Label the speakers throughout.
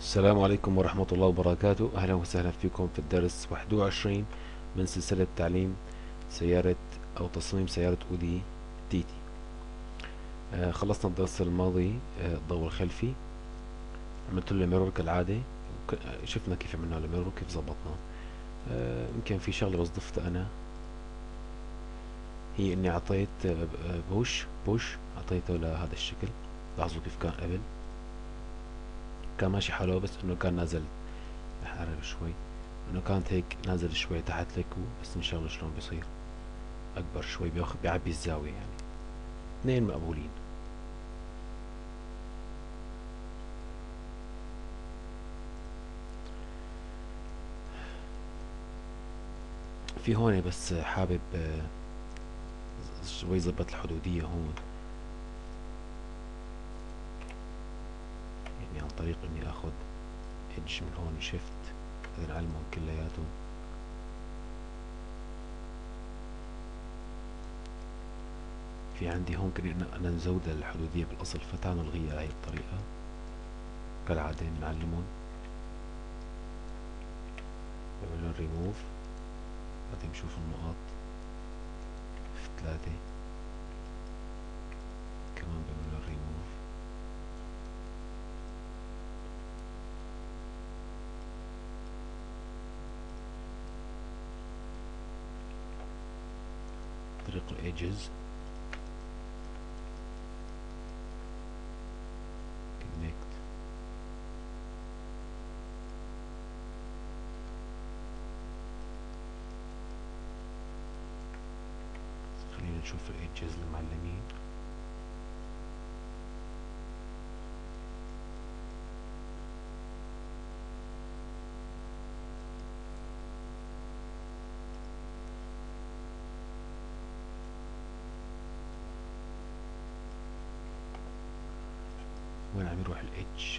Speaker 1: السلام عليكم ورحمة الله وبركاته. أهلا وسهلا فيكم في الدرس 21 من سلسلة تعليم سيارة أو تصميم سيارة أودي تيتي. خلصنا الدرس الماضي، الضوء الخلفي عملت له ميرور كالعادة. شفنا كيف عملنا له ميرور وكيف ظبطناه. يمكن في شغلة بس ضفتها أنا، هي إني أعطيت بوش أعطيته لهذا الشكل. لاحظوا كيف كان قبل، كان ماشي حاله بس إنه كان نازل. أحرر شوي، انه كانت هيك نازل شوي تحت لك، بس نشغله شلون بيصير اكبر شوي، بياخذ بيعبي الزاوية يعني. اثنين مقبولين. في هون بس حابب شوي ظبط الحدودية هون، يعني عن طريق اني اخذ ايدج من هون شيفت، بعدين اعلمهم كلياتهم. في عندي هون كنا انا نزود الحدودية بالاصل، فتعالوا نلغيها هاي الطريقة كالعادة. بنعلمهم، بعمل ريموف، بعدين بشوف النقاط في ثلاثة، كمان بعمل ريموف. طريق الايدجز كونكت. خلينا نشوف الايدجز المعلمين. وين عم يروح الاتش؟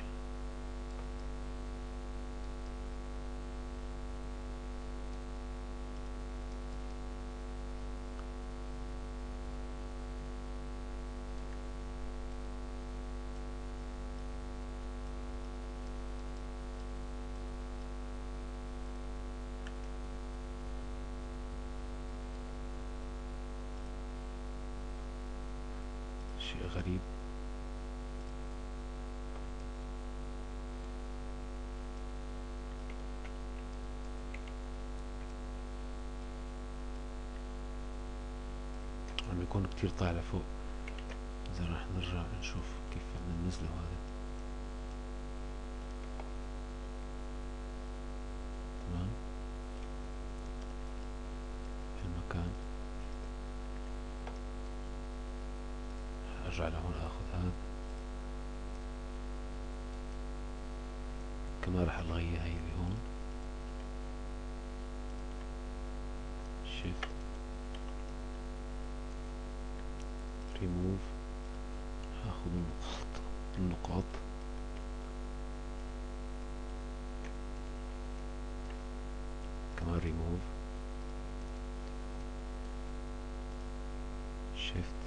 Speaker 1: شيء غريب. عم يكون كتير طالع فوق. إذا راح نرجع نشوف كيف بدنا ننزله هذا. تمام، في المكان. ارجع لهون اخذ هذا، كمان راح الغيها هي اللي هون. شيفت ريموف، هاخذ النقاط كمان ريموف. شيفت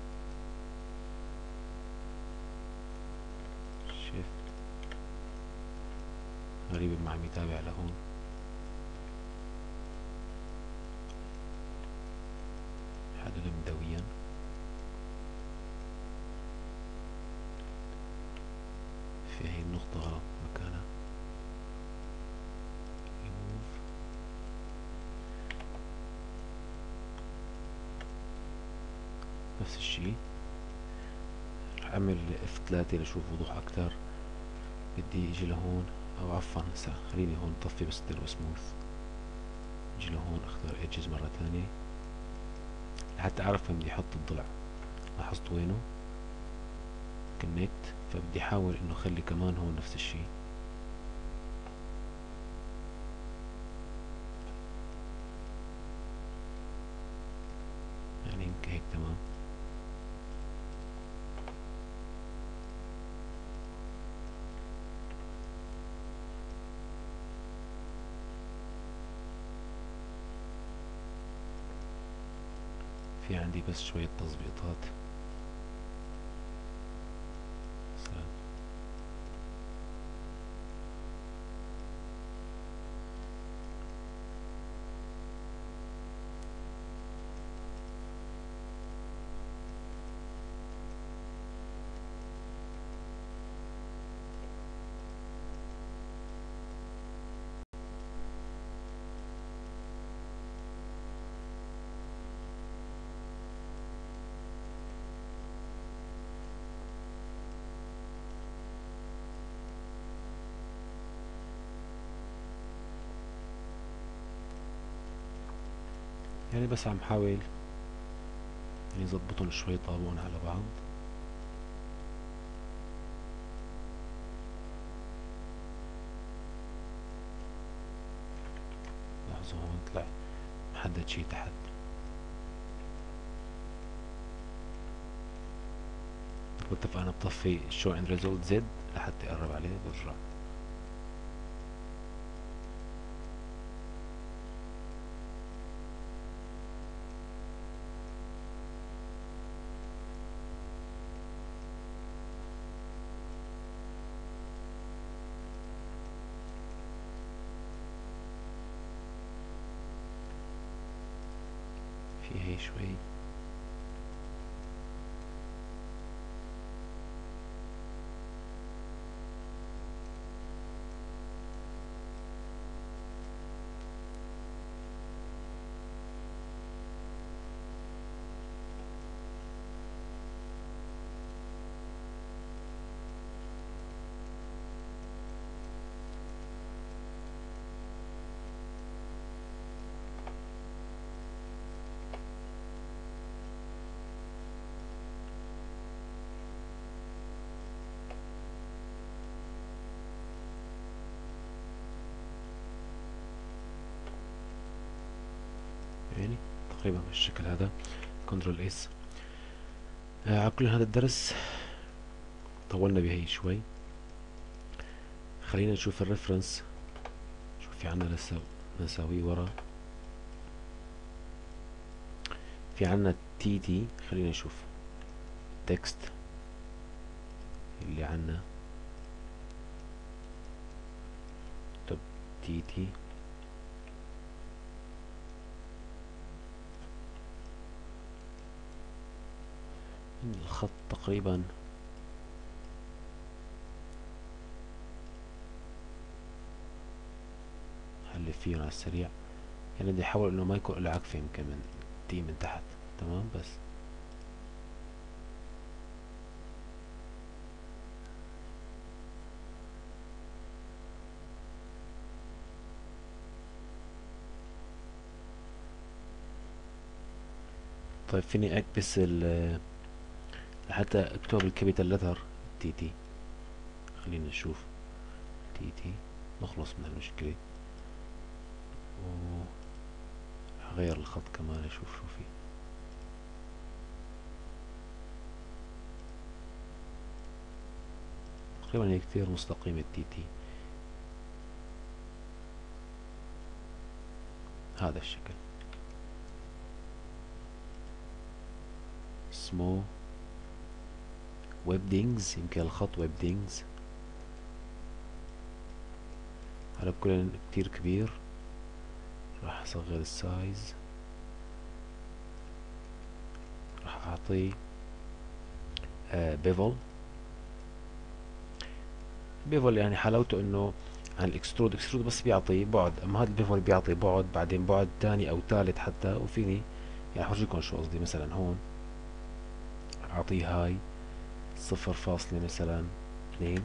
Speaker 1: شيفت. غريب ما عم يتابع لهون. حدد مدويا. في هي النقطة غلط مكانها. ريموف. نفس الشي. رح اعمل F3 لشوف وضوح اكتر. بدي اجي لهون، او عفوا خليني هون طفي بس دير سموث. اجي لهون اختار ايدجز مرة ثانية لحتى اعرف وين بدي احط الضلع. لاحظت وينه؟ كونكت. فبدي احاول انه اخلي كمان هون نفس الشي. يعني يمكن هيك تمام. في عندي بس شوية تظبيطات. يعني بس عم حاول يعني ظبطهم شوي طابقهم على بعض. لاحظوا هون طلع محدد شي تحت. واتفقنا بطفي show end result Z لحتى اقرب عليه برجع. في هي شوي يعني تقريبا بالشكل هذا. كنترول اس. على كل هذا الدرس طولنا بهي شوي. خلينا نشوف الريفرنس. شوف في عنا نساويه ورا. في عنا تي تي. خلينا نشوف تكست اللي عنا. طب تي تي الخط تقريبا حلف فيه على السريع. يعني بدي احاول انه ما يكون له عكفة يمكن من تي من تحت. تمام بس طيب فيني اكبس لحتى اكتب الكابيتال لتر تي تي. خلينا نشوف تي تي نخلص من المشكلة. وغير الخط كمان اشوف شو فيه. تقريبا هي كتير مستقيمة التي تي. هذا الشكل اسمه ويبدينجز. يمكن الخط ويبدينجز. على كل كتير كبير. راح اصغر السايز. راح اعطيه بيفل. بيفل يعني حلاوته انه عن الاكسترود بس بيعطي بعد، اما هذا البيفل بيعطي بعد بعدين بعد تاني او ثالث حتى. وفيني يعني احرجيكم شو قصدي. مثلا هون اعطيه هاي 0 مثلا 2.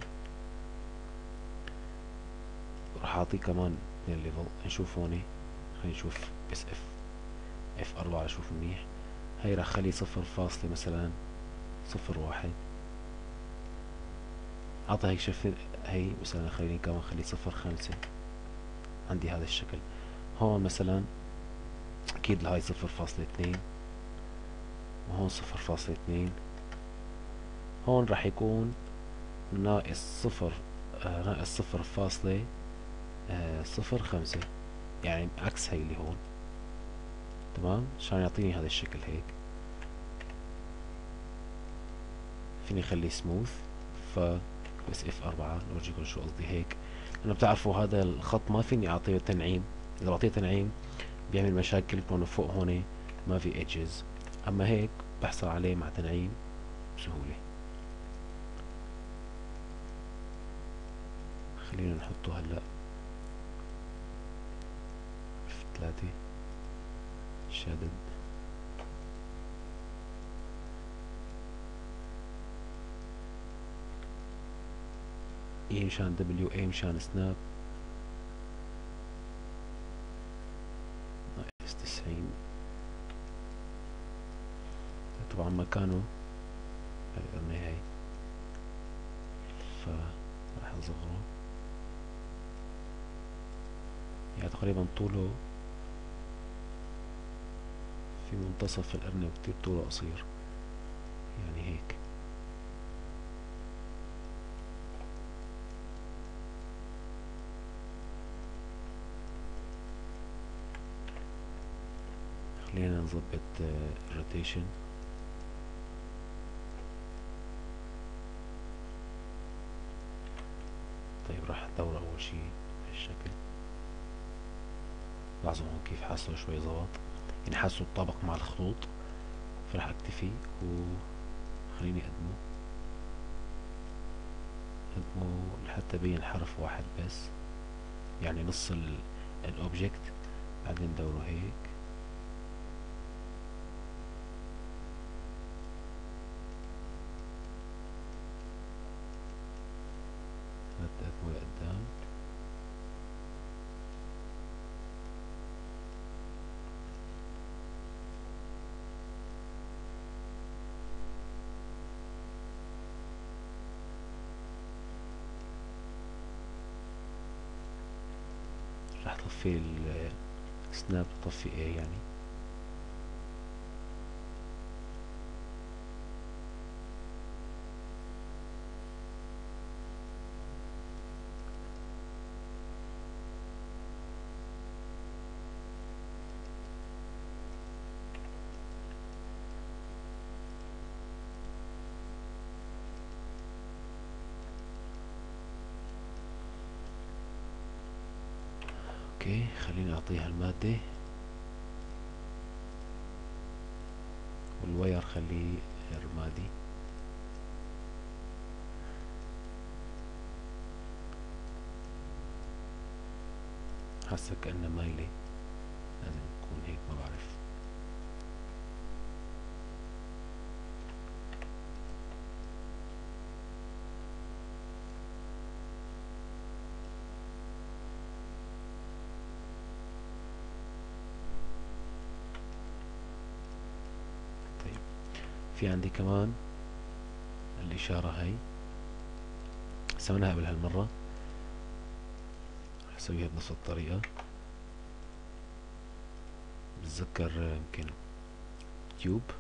Speaker 1: راح اعطيه كمان 2 ليفل. نشوف هون. خلينا نشوف اس اف 4 اشوف منيح. هاي راح خليه 0 مثلا 0.1. اعطى هيك شفت. هي مثلا خليني كمان خليه 0.5. عندي هذا الشكل. هون مثلا اكيد لهاي 0.2 وهون 0.2. هون راح يكون ناقص 0.05. يعني عكس هي اللي هون. تمام عشان يعطيني هذا الشكل هيك. فيني اخليه سموث. بس اف 4 نورجيكم شو قصدي هيك. لانه بتعرفوا هذا الخط ما فيني اعطيه تنعيم. اذا بعطيه تنعيم بيعمل مشاكل كونه فوق هون ما في ايدجز. اما هيك بحصل عليه مع تنعيم بسهولة. خلينا نحطه هلا في 3 شادد. اي مشان دبليو، اي مشان سناب. ناقص 90. طبعا مكانه القرنة هاي، فراح اصغره. يعني تقريبا طوله في منتصف القرنة وكتير طوله قصير، يعني هيك. خلينا نظبط الروتيشن. طيب راح ادور اول شي هالشكل. لاحظوا هون كيف حاسه شوي ظبط، يعني حاسه اتطابق مع الخطوط. فراح اكتفي وخليني اقدمه لحتى بين حرف واحد بس، يعني نص الاوبجكت. بعدين دوره هيك. اقدمه لقدام. راح طفي السناب، طفي ايه يعني. اوكي خليني اعطيها المادة، والواير خليه رمادي. حاسة كأنها مايلة، لازم تكون هيك، ما بعرف. طيب في عندي كمان الإشارة هاي، سويناها قبل هالمرة، رح اسويها بنفس الطريقة. بتذكر يمكن تيوب،